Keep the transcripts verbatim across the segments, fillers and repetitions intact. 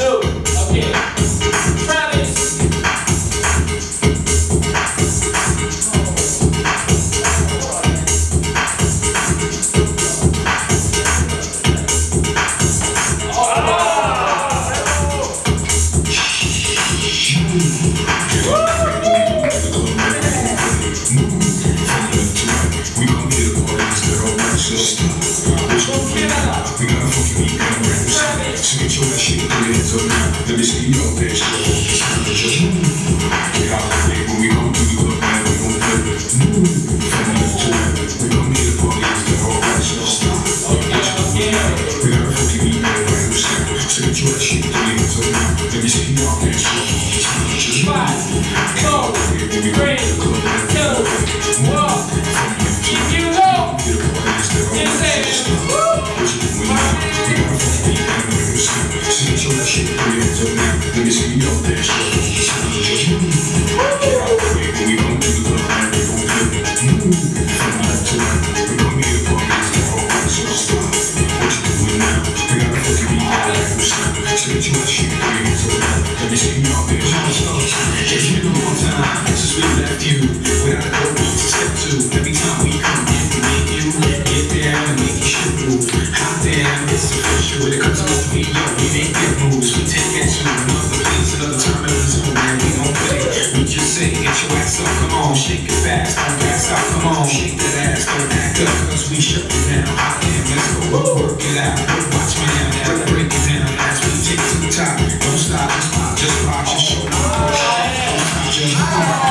two, okay. Travis. Let me see your best show. It's time to just move. Get out the way when we go to the club, man. We gon' play with move. From left to right, we gon' need a party. Is that alright? So stop. Get your foot out. We got a funky beat, man. Right on snap. So get your shit to the hands up now. Let me see your best show. It's time to just move. Five, four, three, two, one. If you know, just say it. Let me see your best show. It's time to just move. Get out the way when we gon' do the club, man. We gon' play with move. From left to right, we gon' need a party. Is that alright? So stop. What you doing now? We got a funky beat, man. Right on snap. So get your shit to your hands up now. Let me see your best show. It's been a long time since we left you. Without a code to step to. Every time we come in, we make you get down and make you shit move. Hot damn, it's official. When it comes to the beat, yo, we make big moves. We take it to another place, another time in the zone, man. We don't play. We just say, get your ass up, come on, shake it fast, don't pass out, come on, shake that ass, don't act up, cause we shut it down. Hot damn, let's go, work it out. Watch me now, now, break it down as we take it to the top. Don't stop, just pop, just pop, just show me. Don't stop, just pop.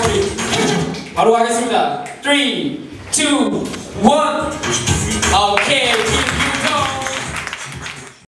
바로 가겠습니다. three, two, one. 오케이.